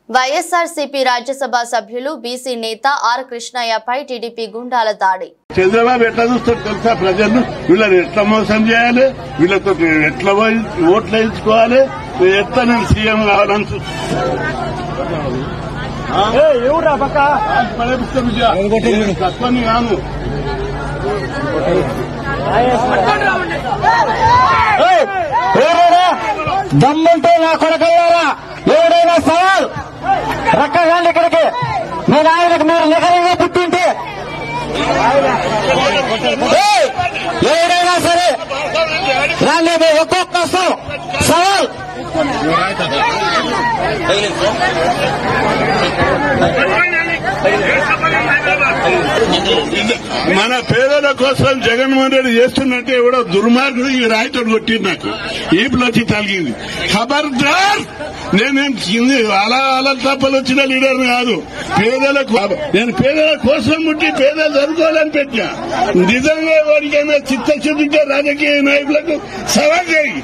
వైఎస్ఆర్సీపీ రాజ్యసభ సభ్యులు బీసీ నేత are కృష్ణయ్యపై TDP Gundala దాడి. చంద్రబాబు ఎట్లా చూస్తారు తెలుసా? ప్రజలను వీళ్ళని ఎట్లా మోసం చేయాలి, వీళ్ళతో ఎట్లా ఓట్లు వేయించుకోవాలి, ఎట్లా నేను సీఎం కావాలని తక్కువని కాను. దమ్ముంటే నా కొడకయ్యారా ఎవడైనా సవాల్ రక్కగాండి ఇక్కడికి. నేను ఆయనకు మీరు నిఖరంగా పుట్టింటే ఎవడైనా సరే రాండి, మీరు ఒక్కొక్క సవాల్. మన పేదల కోసం జగన్మోహన్ రెడ్డి చేస్తున్నట్టే ఎవడో దుర్మార్గుడు ఈ రాయితో కొట్టింది, నాకు ఈపులో వచ్చి తగిలింది. ఖబర్దార్, నేను అలా తప్పలు వచ్చిన లీడర్ కాదు. పేదలకు నేను పేదల కోసం ముట్టి పేదలు చదువుకోవాలని పెట్టినా. నిజంగా ఎవరికైనా చిత్తశుద్ధి రాజకీయ నాయకులకు సవాల్ చేయి.